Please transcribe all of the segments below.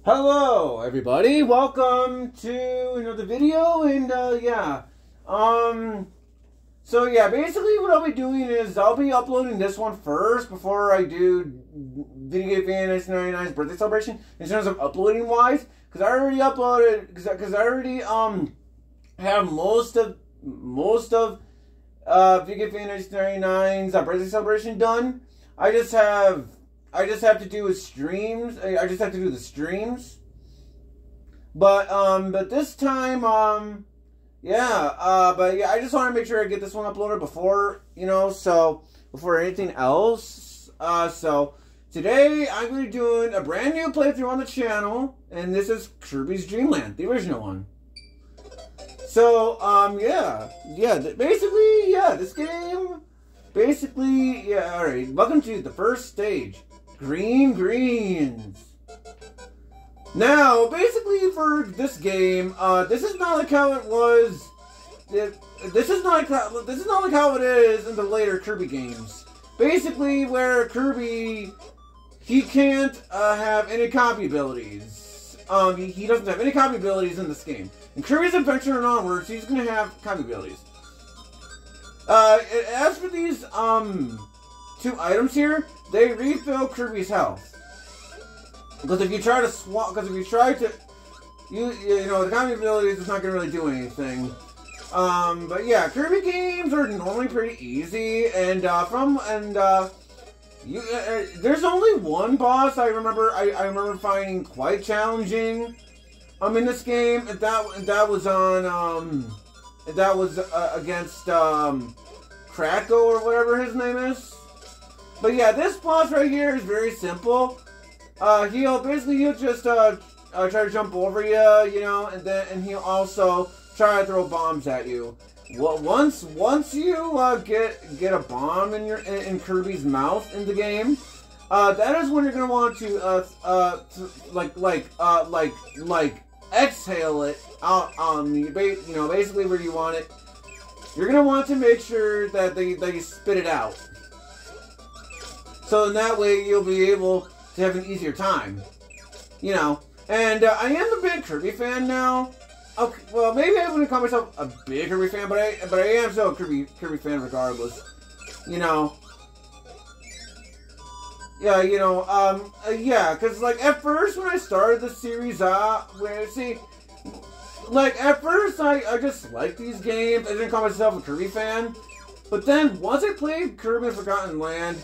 Hello everybody, welcome to another video, and basically what I'll be doing is I'll be uploading this one first before I do Video Game Fan 99's birthday celebration in terms of uploading wise, because I already uploaded, because I already have most of Video Game Fan 99's birthday celebration done. I just have to do streams. I just have to do the streams. But this time, I just want to make sure I get this one uploaded before, before anything else. So today I'm going to be doing a brand new playthrough on the channel, and this is Kirby's Dream Land, the original one. So, this game, alright, welcome to the first stage. Green Greens. Now, basically for this game, this is not like how it was. This is not like how it is in the later Kirby games. Basically, where Kirby, he can't have any copy abilities. He doesn't have any copy abilities in this game. In Kirby's Adventure and onwards, he's gonna have copy abilities. As for these two items here, they refill Kirby's health. Because if you try to swap, the copy abilities is not going to really do anything. But yeah, Kirby games are normally pretty easy, and there's only one boss I remember finding quite challenging in this game, and that was against Kracko or whatever his name is. But yeah, this boss right here is very simple. He'll just try to jump over you, and he'll also try to throw bombs at you. Well, once you get a bomb in Kirby's mouth in the game, that is when you're gonna want to exhale it out on the basically where you want it. You're gonna want to make sure that you spit it out. So in that way, you'll be able to have an easier time. And I am a big Kirby fan now. Okay, well, maybe I wouldn't call myself a big Kirby fan, but I am still a Kirby fan regardless. Because like at first when I started the series at first I just liked these games. I didn't call myself a Kirby fan. But then once I played Kirby and Forgotten Land,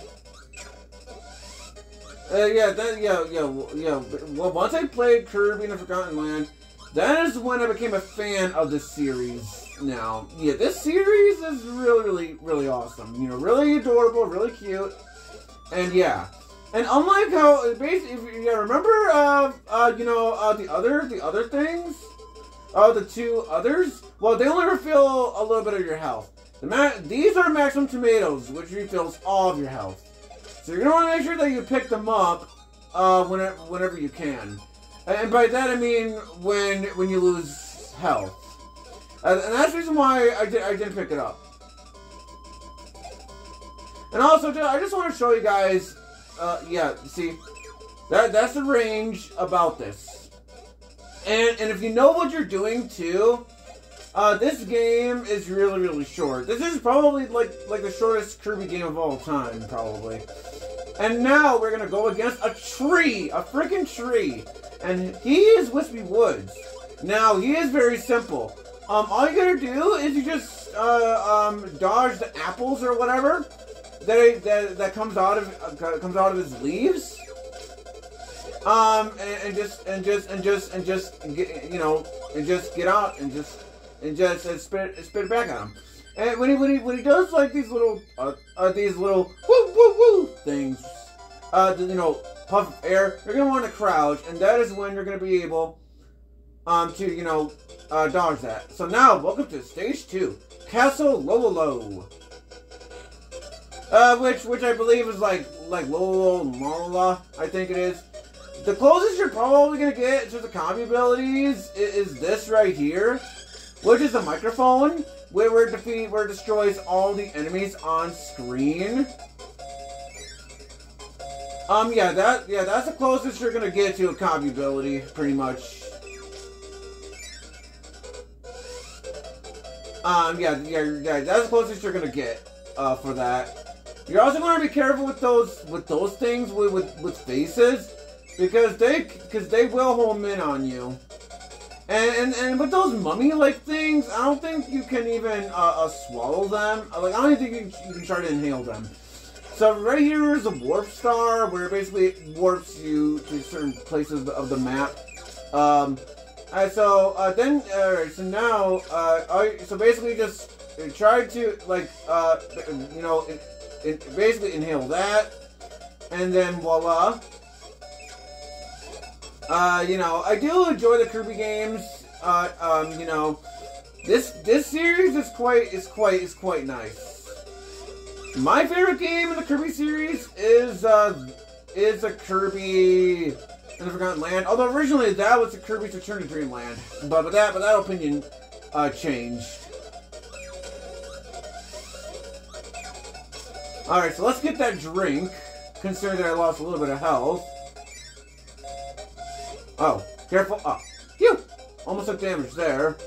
once I played Kirby and the Forgotten Land, that is when I became a fan of this series. Now, yeah, this series is really awesome. Really adorable, really cute, and yeah. And unlike how basically, remember the other things, the two others. Well, they only refill a little bit of your health. These are maximum tomatoes, which refills all of your health. So you're going to want to make sure that you pick them up whenever you can. And by that I mean when you lose health. And that's the reason why I didn't pick it up. And also, I just want to show you guys, see, that's the range about this. And if you know what you're doing too, this game is really short. This is probably like the shortest Kirby game of all time, probably. And now we're gonna go against a tree, a freaking tree, and he is Wispy Woods. Now he is very simple. All you gotta do is you just dodge the apples or whatever that comes out of his leaves. And just get out and spit it back at him. And when he does like these little woo things, puff of air, you're gonna want to crouch, and that is when you're gonna be able to dodge that. So now, welcome to stage 2, Castle Lololo. Which I believe is like Lololo, I think it is. The closest you're probably gonna get to the copy abilities is this right here, which is a microphone, where it destroys all the enemies on screen. Yeah, that's the closest you're gonna get to a copy ability, pretty much. Yeah, that's the closest you're gonna get, for that. You're also gonna be careful with those things with faces, because they will home in on you. And with those mummy-like things, I don't think you can even, swallow them. Like, I don't even think you can try to inhale them. So right here is a warp star, where it basically warps you to certain places of the map. So now, so basically just try to, like, you know, basically inhale that, and then voila. You know, I do enjoy the Kirby games. You know, this series is quite nice. My favorite game in the Kirby series is a Kirby in the Forgotten Land. Although originally that was a Kirby's Return to Dreamland, but that opinion changed. All right, so let's get that drink. Considering that I lost a little bit of health. Oh, careful! Oh, phew! Almost took damage there.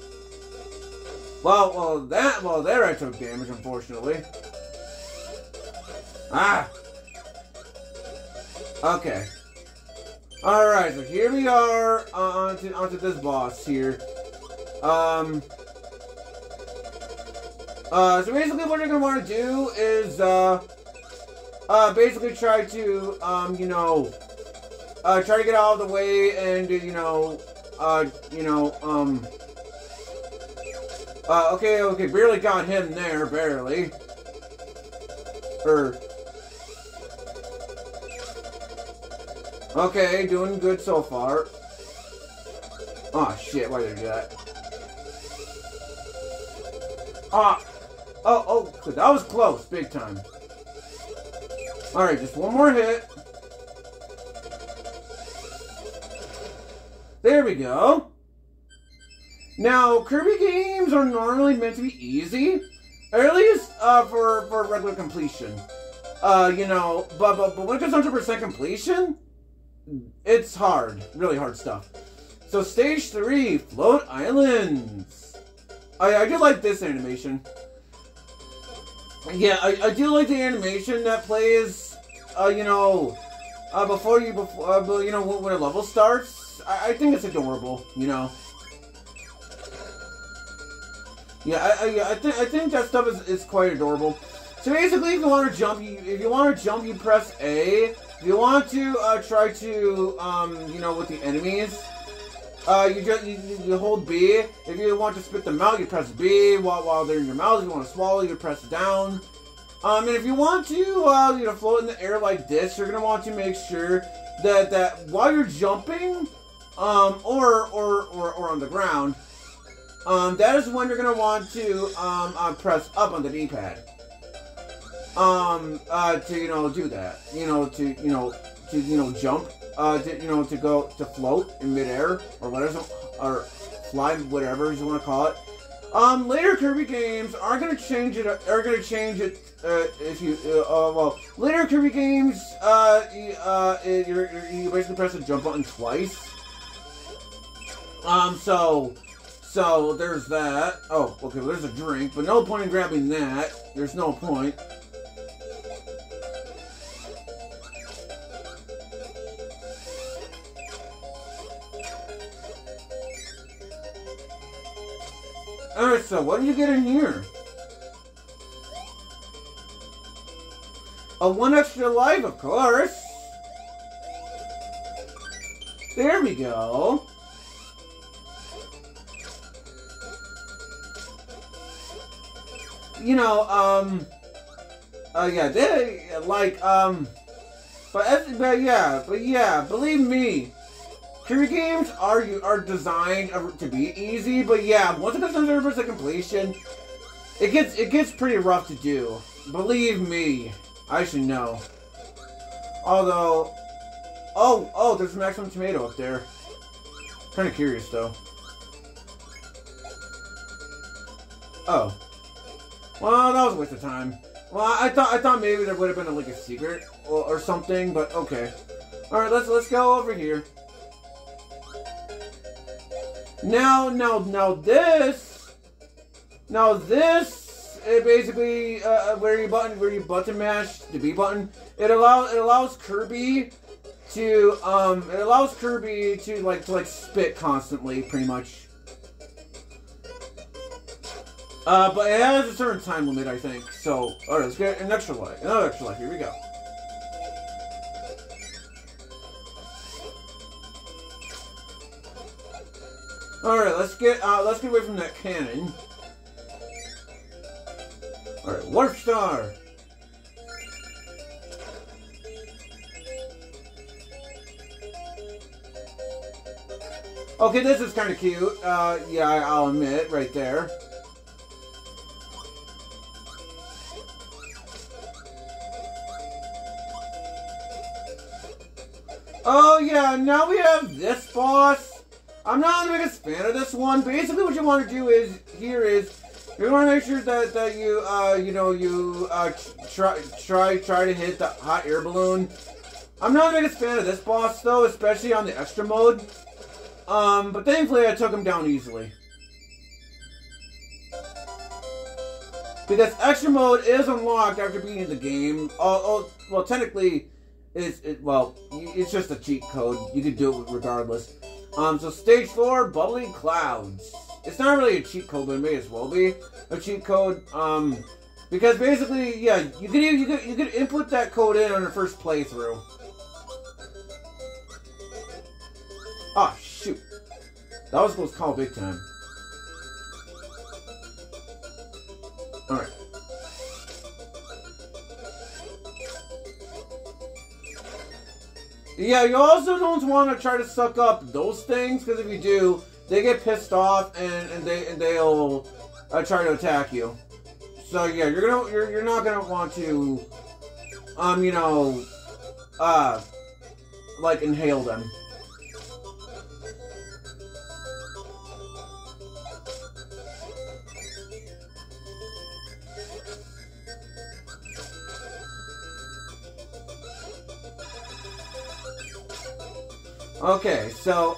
Well, there I took damage, unfortunately. Ah! Okay. Alright, so here we are onto this boss here. So basically what you're gonna want to do is, basically try to, you know, try to get out of the way and, okay, barely got him there, barely. Okay, doing good so far. Oh shit, why did I do that? Oh, that was close, big time. Alright, just one more hit. There we go. Now, Kirby games are normally meant to be easy, or at least for regular completion. You know, but when it comes to 100% completion, it's hard, really hard stuff. So stage 3, Float Islands. I do like this animation. Yeah, I do like the animation that plays. You know, you know, when a level starts. I think it's adorable. You know. Yeah, I think that stuff is quite adorable. So basically, if you want to jump, you press A. If you want to try to you know, with the enemies, you hold B. If you want to spit them out, you press B while they're in your mouth. If you want to swallow, you press down. And if you want to you know, float in the air like this, you're gonna want to make sure that while you're jumping, or on the ground, that is when you're gonna want to press up on the D-pad. To, you know, do that. To jump. To go to float in midair or whatever, or fly, whatever you want to call it. Later Kirby games are gonna change it. If you well, later Kirby games you basically press the jump button twice. So there's that. Oh, okay. Well, there's a drink, but no point in grabbing that. There's no point. Alright, so what did you get in here? A 1 extra life, of course. There we go. You know, yeah, they, like, but yeah, believe me, Kirby games are designed to be easy, but yeah, once it comes to 100% completion, it gets pretty rough to do. Believe me, I should know. Although, oh, there's a maximum tomato up there. Kind of curious though. Oh, well, that was a waste of time. Well, I thought maybe there would have been like a secret or something, but okay. All right, let's go over here. Now this it basically where you button mash the B button. It allows Kirby to like spit constantly, pretty much. But it has a certain time limit, I think. So, alright, let's get an extra life. Another extra life. Here we go. Alright, let's get away from that cannon. Alright, Warp Star! Okay, this is kind of cute. Yeah, I'll admit, right there. Oh yeah, now we have this boss. I'm not the biggest fan of this one. Basically, what you want to do is you want to make sure that you try to hit the hot air balloon. I'm not the biggest fan of this boss though, especially on the extra mode. But thankfully I took him down easily. Because extra mode is unlocked after beating the game. Well, technically, it's just a cheat code. You can do it regardless. So stage 4, Bubbly Clouds. It's not really a cheat code, but it may as well be a cheat code. Because basically, yeah, you could input that code in on your first playthrough. Ah, shoot. That was supposed to call big time. Alright. Yeah, you also don't want to try to suck up those things, because if you do, they get pissed off and they'll try to attack you. So yeah, you're not gonna want to like inhale them. Okay, so,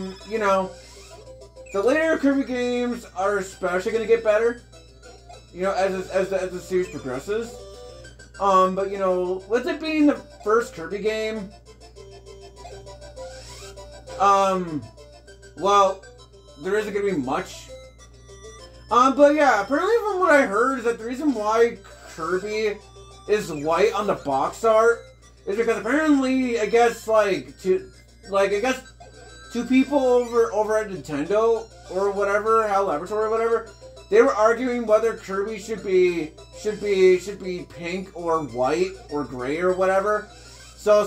the later Kirby games are especially going to get better, as the series progresses. But, with it being the first Kirby game, well, there isn't going to be much. But yeah, apparently from what I heard is that the reason why Kirby is white on the box art is because apparently, I guess two people over at Nintendo or whatever, HAL Laboratory or whatever, they were arguing whether Kirby should be pink or white or gray or whatever. So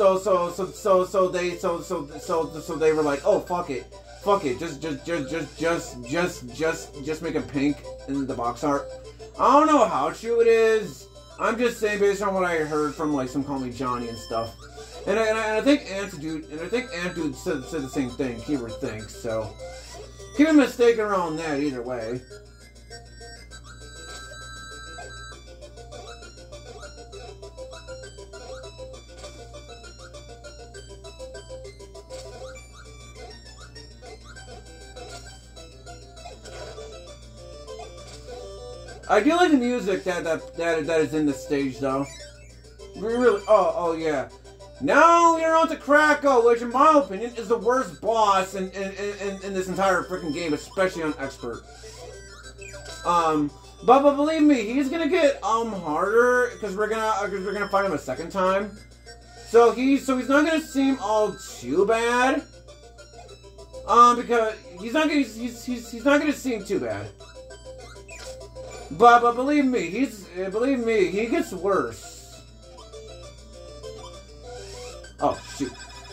they were like, oh fuck it, just make him pink in the box art. I don't know how true it is. I'm just saying based on what I heard from like some Call Me Johnny and stuff. And I think Antude said the same thing. Keyword thinks so. Keep a mistake around that either way. I do like the music that is in this stage though. Really, oh yeah. Now we're on to Krakow, which in my opinion is the worst boss in this entire freaking game, especially on Expert. But believe me, he's gonna get harder because we're gonna fight him a second time. So he's not gonna seem all too bad. Because he's not gonna seem too bad. But believe me, he gets worse. Oh, shoot.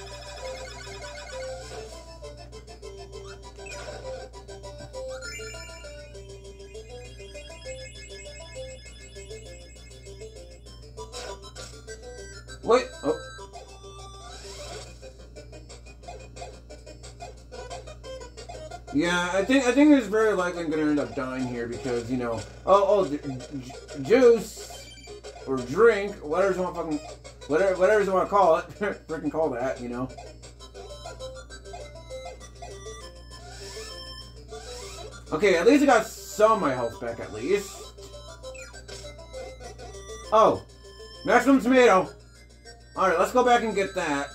Wait, oh. Yeah, I think it's very likely I'm gonna end up dying here because, Juice. or drink, or whatever you want whatever you want to call it. Freaking call that, you know. Okay, at least I got some of my health back, at least. Oh, maximum tomato. Alright, let's go back and get that.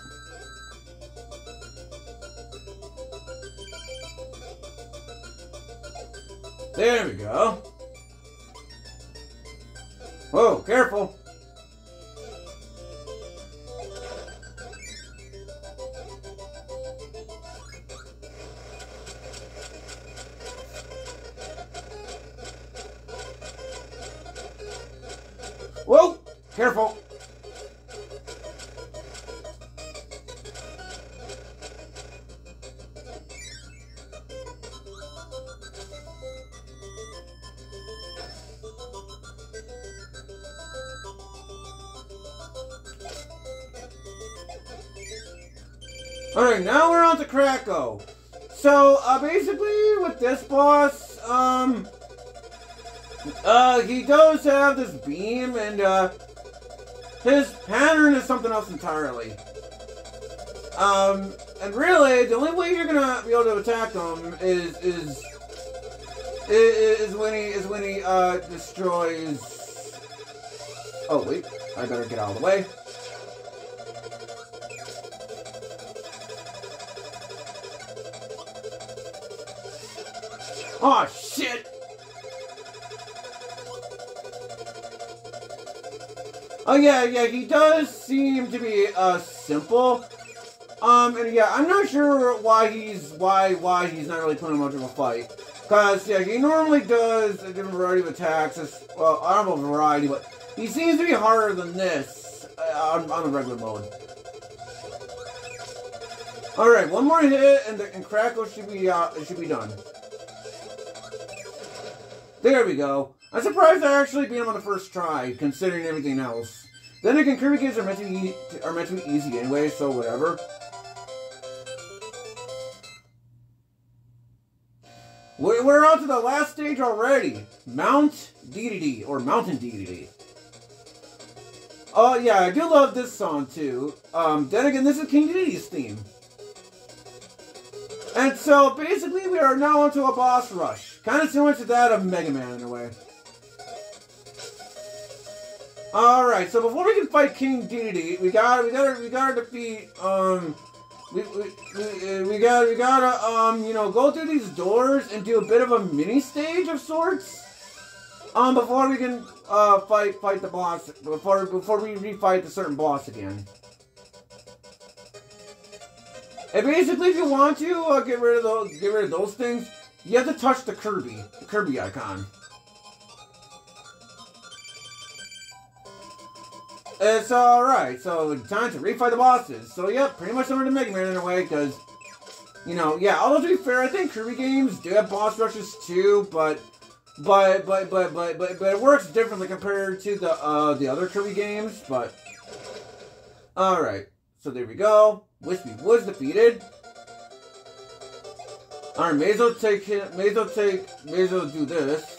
There we go. Whoa, careful. Whoa, careful. Alright, now we're on to Krakow. So, basically, with this boss, he does have this beam, and, his pattern is something else entirely. And really, the only way you're gonna be able to attack him is when he destroys... Oh, wait, I better get out of the way. Oh shit! Oh yeah, he does seem to be simple. And yeah, I'm not sure why he's not really putting much of a fight. Cause yeah, he normally does a different variety of attacks. Well, I don't know variety, but he seems to be harder than this on the regular mode. All right, one more hit, and Krakow should be done. There we go. I'm surprised I actually beat him on the first try, considering everything else. Then again, Kirby games are meant to be easy anyway, so whatever. We're on to the last stage already. Mount DDD, or Mountain DDD. Oh yeah, I do love this song too. Then again, this is King Deddede's theme. And so, basically, we are now onto a boss rush. Kind of similar to that of Mega Man, in a way. Alright, so before we can fight King Dedede, we gotta defeat, we gotta, you know, go through these doors and do a bit of a mini-stage of sorts. Before we can, fight the boss, before we refight the certain boss again. And basically, if you want to get rid of those things, you have to touch the Kirby icon. It's alright, so time to refight the bosses. So yeah, pretty much similar to Mega Man in a way, because, you know, yeah, although to be fair, I think Kirby games do have boss rushes too, but it works differently compared to the other Kirby games, but alright. So there we go. Wispy was defeated. Alright, Mazo do this.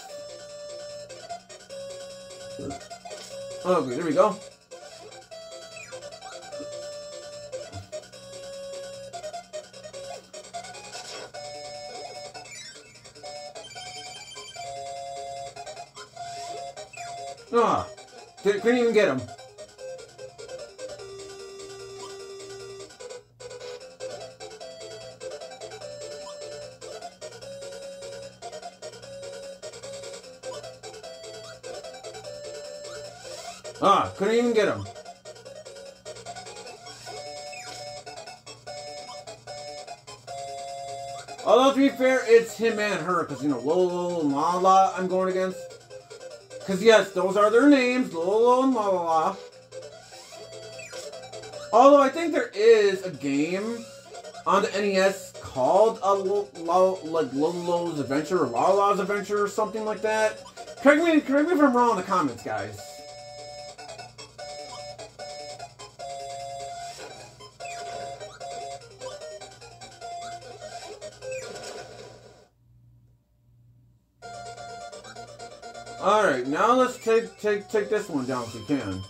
Okay, there we go. Ah, couldn't even get him. Ah, couldn't even get him. Although, to be fair, it's him and her, because, you know, Lolo and Lala I'm going against. Because, yes, those are their names, Lolo and Lala. Although, I think there is a game on the NES called Lolo's Adventure, or Lala's Adventure, or something like that. Correct me if I'm wrong in the comments, guys. Alright, now let's take this one down if we can.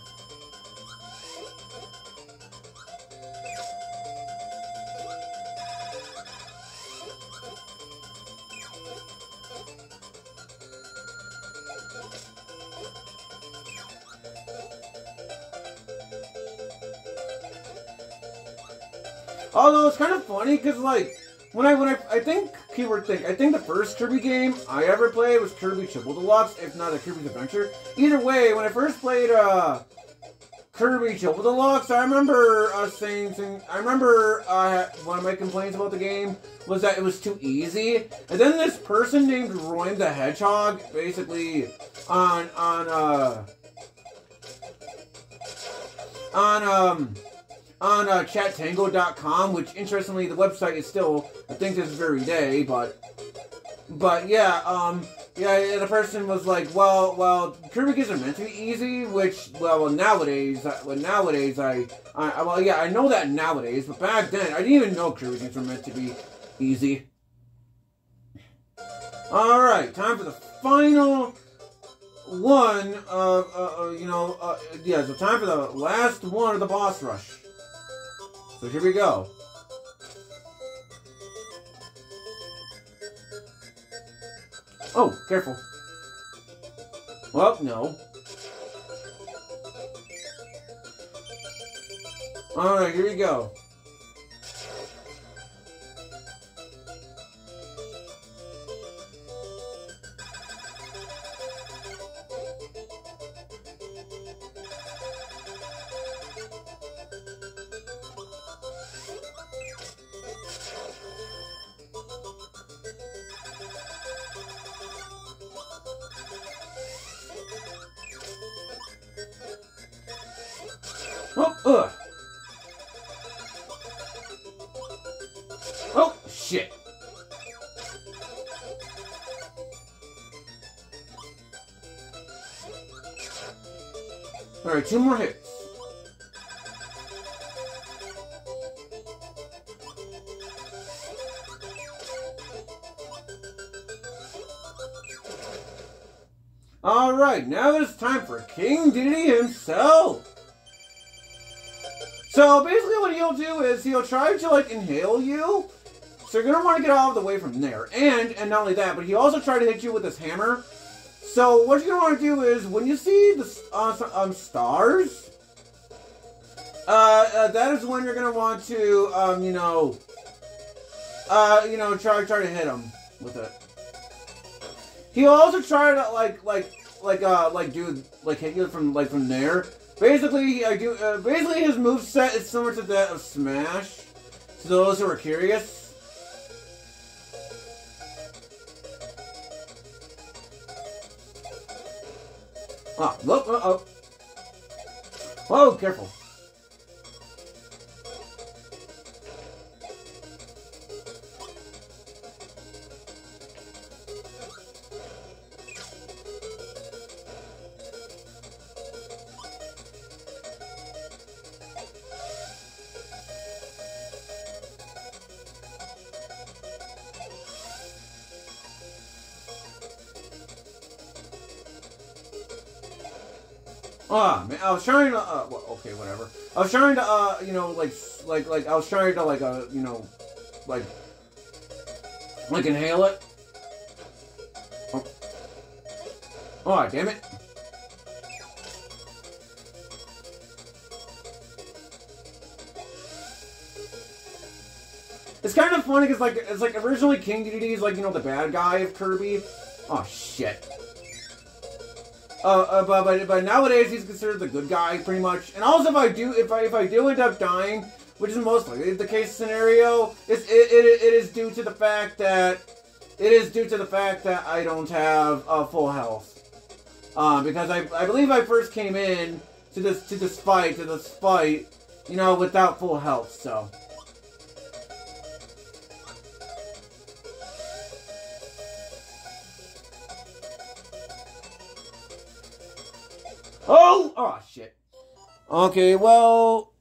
Although it's kind of funny because like I think the first Kirby game I ever played was Kirby Triple Deluxe, if not a Kirby's Adventure. Either way, when I first played Kirby Triple Deluxe, I remember one of my complaints about the game was that it was too easy. And then this person named Roy the Hedgehog basically on chattango.com, which interestingly the website is still I think this very day, but yeah, the person was like, well, Kirby games are meant to be easy, which nowadays I know that nowadays, but back then I didn't even know Kirby games were meant to be easy. All right, time for the final one. So time for the last one of the boss rush. So here we go. Oh, careful. Well, no. Alright, here we go. Oh, shit. Alright, 2 more hits. Alright, now it's time for King Dedede himself. So basically what he'll do is he'll try to like inhale you. So you're gonna want to get out of the way from there. And not only that, but he also try to hit you with his hammer. So what you're gonna want to do is when you see the stars, that is when you're gonna want to try to hit him with it. He'll also try to hit you from there. Basically, basically his moveset is similar to that of Smash. To those who are curious. Ah, look, oh. Whoa, careful. Ah, man, I was trying to, well, okay, whatever. I was trying to, I was trying to, inhale it. Oh, oh damn it. It's kind of funny, because, it's like, originally King Dedede is, the bad guy of Kirby. Oh, shit. But nowadays he's considered the good guy pretty much. And also if I do end up dying, which is most likely the case scenario, it is due to the fact that I don't have full health. Because I believe I first came in to this fight, without full health. So. Oh, shit. Okay, well,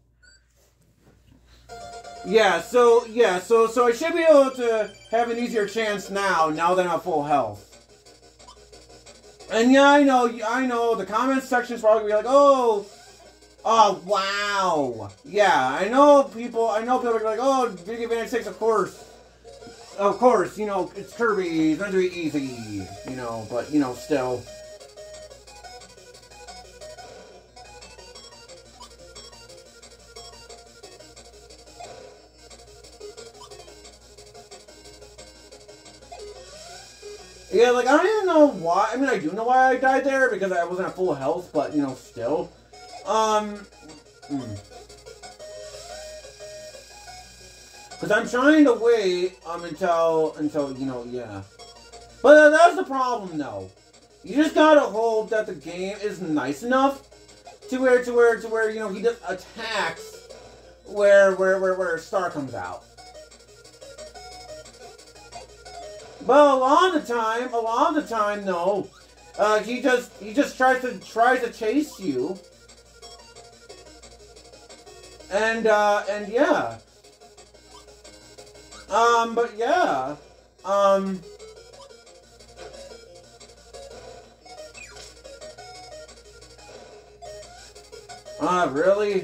so I should be able to have an easier chance now that I'm full health. And yeah, I know, the comments section is probably gonna be like, oh, wow. Yeah, I know people are like, oh, Video Game 6, of course, you know, it's Kirby, it's meant to be easy, you know, but, you know, still. Yeah, like, I don't even know why. I mean, I do know why I died there, because I wasn't at full health, but, you know, still. Because I'm trying to wait, until, you know, yeah. But that's the problem, though. You just gotta hope that the game is nice enough to where, you know, he just attacks where a star comes out. But a lot of the time, no. He just tries to chase you. And yeah. But yeah. Really?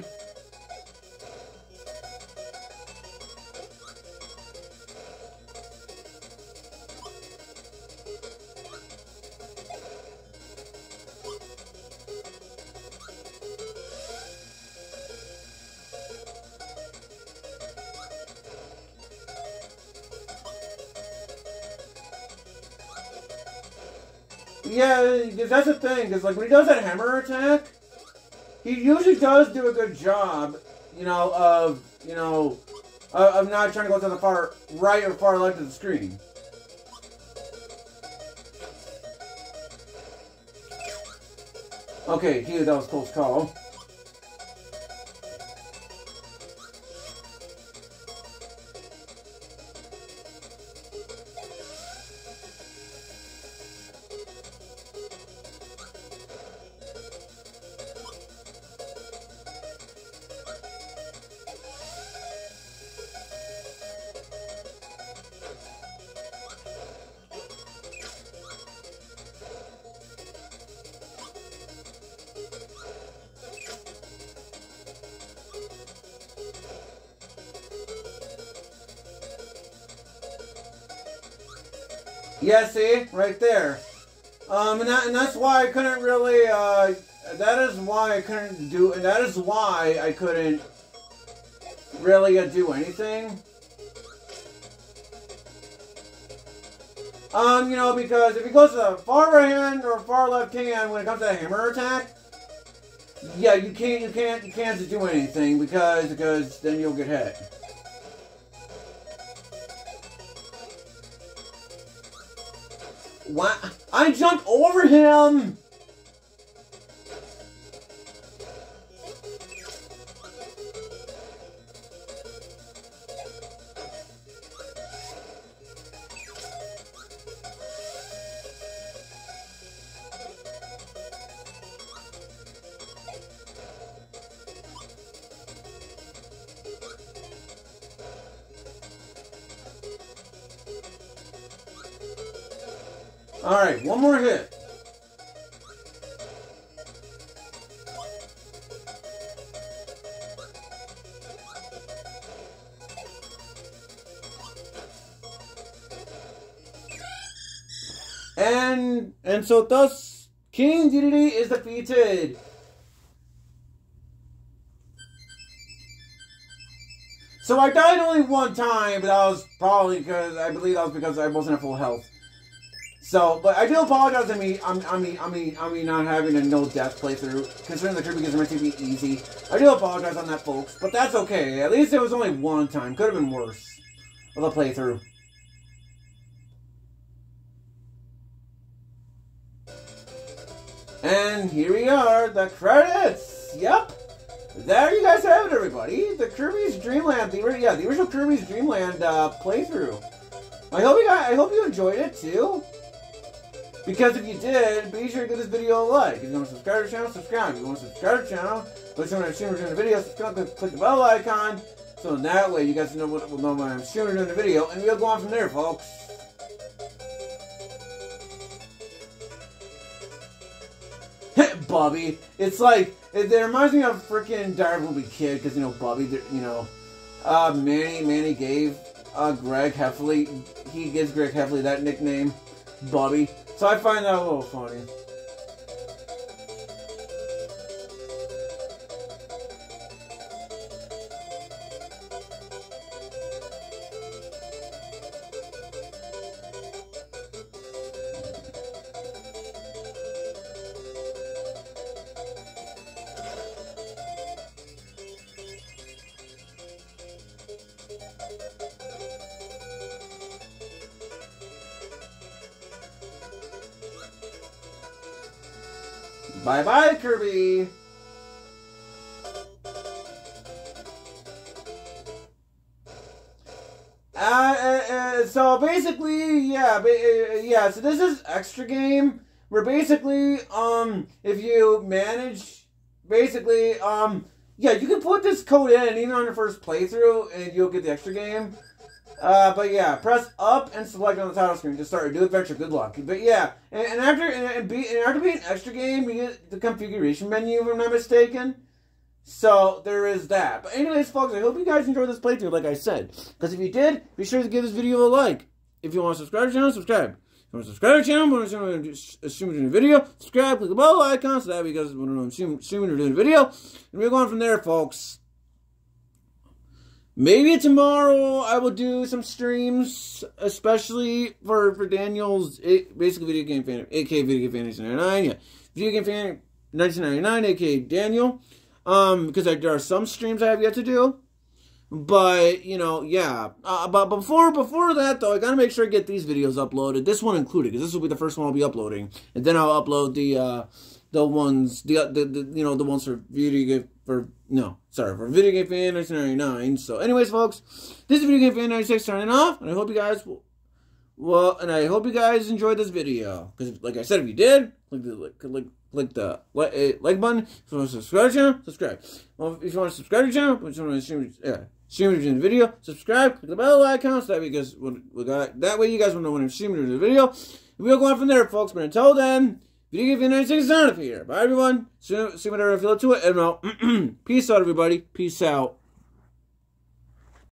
Yeah, because that's the thing, because, like, when he does that hammer attack, he usually does do a good job, you know, of not trying to go to the far right or far left of the screen. Okay, phew, that was a close call. Yeah, see? Right there. And that's why I couldn't really, that is why I couldn't really do anything. You know, because if he goes to the far right hand or far left hand when it comes to the hammer attack, yeah, you can't do anything because then you'll get hit. What? I jumped over him! Alright, one more hit. And so thus, King Dedede is defeated. So I died only one time, but that was probably because, I believe that was because I wasn't at full health. So, but I do apologize. I mean, not having a no death playthrough, considering the Kirby games are meant to be easy. I do apologize on that, folks, but that's okay. At least it was only one time. Could have been worse of a playthrough. And here we are, the credits. Yep, there you guys have it, everybody. The Kirby's Dream Land, the original Kirby's Dream Land playthrough. I hope you enjoyed it too. Because if you did, be sure to give this video a like. If you want to subscribe to the channel, subscribe. If you want to subscribe to the channel, let you know when I'm shooting the video, subscribe, click the bell icon. So in that way, you guys know when I'm shooting the video, and we'll go on from there, folks. Bubby. It's like, it reminds me of freaking Dire Movie Kid, because, you know, Bubby, you know, Manny gave Greg Heffley, he gives Greg Heffley that nickname, Bubby. So I find that a little funny. Bye-bye, Kirby! So basically, yeah, so this is extra game, where basically, if you manage, basically, yeah, you can put this code in, even on your first playthrough, and you'll get the extra game. But yeah, press up and select on the title screen to start a new adventure. Good luck. But yeah, and after being extra game, you get the configuration menu, if I'm not mistaken. So there is that. But anyways, folks, I hope you guys enjoyed this playthrough, like I said. Because if you did, be sure to give this video a like. If you want to subscribe to the channel, subscribe. If you want to subscribe to the channel, want to assume you're doing a video, subscribe, click the bell icon, so that way you guys want to assume you're doing a video. And we're going from there, folks. Maybe tomorrow I will do some streams, especially for Daniel's, basically Video Game Fan, aka Video Game Fan 1999, yeah. Video Game Fan 1999, aka Daniel. Because there are some streams I have yet to do. But, you know, yeah. But before that, though, I gotta make sure I get these videos uploaded. This one included, because this will be the first one I'll be uploading. And then I'll upload the ones for Video Game, for Video Game Fan 1999. So, anyways, folks, this is Video Game Fan 96 signing off, and I hope you guys enjoyed this video. Because, like I said, if you did, click the like button. If you want to subscribe to the channel, subscribe. Well, if you want to subscribe to the channel, but you want to stream the video, subscribe, click the bell icon, so that way you guys will know when I'm streaming the video. We'll go on from there, folks. But until then, Video Game Fan 96 is out of here. Bye, everyone. See whatever I feel to it. And peace out, everybody. Peace out.